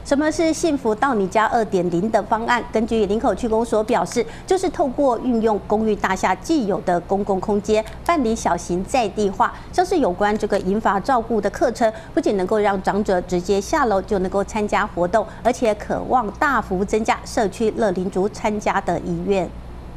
什么是幸福到你家2.0的方案？根据林口区公所表示，就是透过运用公寓大厦既有的公共空间，办理小型在地化，像是有关这个银发照顾的课程，不仅能够让长者直接下楼就能够参加活动，而且渴望大幅增加社区乐龄族参加的意愿。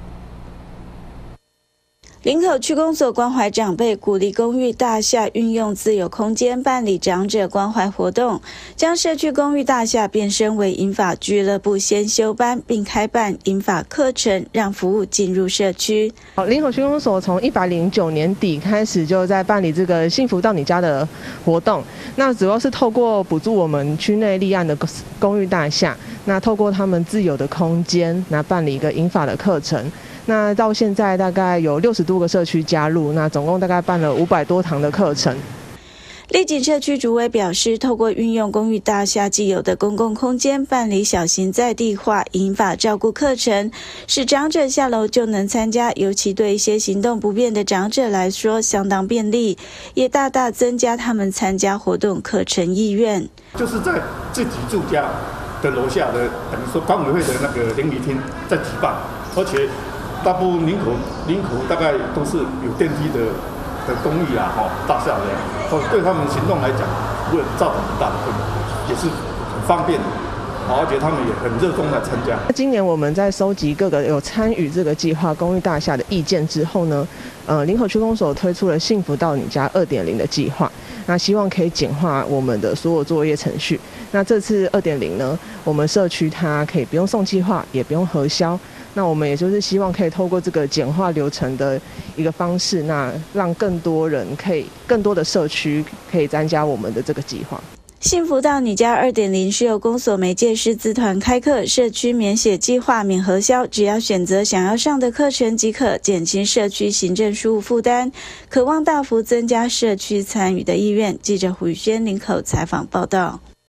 林口区公所关怀长辈，鼓励公寓大厦运用自有空间办理长者关怀活动，将社区公寓大厦变身为银发俱乐部先修班，并开办银发课程，让服务进入社区。 林口区公所从109年底开始就在办理这个幸福到你家的活动，那主要是透过补助我们区内立案的公寓大厦，那透过他们自有的空间，那办理一个银发的课程。 那到现在大概有60多个社区加入，那总共大概办了500多堂的课程。 丽景社区主委表示，透过运用公寓大厦既有的公共空间，办理小型在地化银发照顾课程，使长者下楼就能参加，尤其对一些行动不便的长者来说相当便利，也大大增加他们参加活动课程意愿。 就是在自己住家的楼下的，等于说管委会的那个联谊厅在举办，而且。 大部分林口大概都是有电梯的公寓啊，大厦的，对他们行动来讲，不会造成很大的困难，也是很方便的，而且他们也很热衷来参加。 今年我们在收集各个有参与这个计划公寓大厦的意见之后呢，林口区公所推出了幸福到你家2.0的计划，那希望可以简化我们的所有作业程序。那这次2.0呢，我们社区它可以不用送计划，也不用核销。 那我们也就是希望可以透过这个简化流程的一个方式，那让更多人更多的社区可以参加我们的这个计划。 幸福到你家2.0是由公所媒介师资团开课，社区免写计划免核销，只要选择想要上的课程即可，减轻社区行政事务负担，渴望大幅增加社区参与的意愿。记者胡宇轩林口采访报道。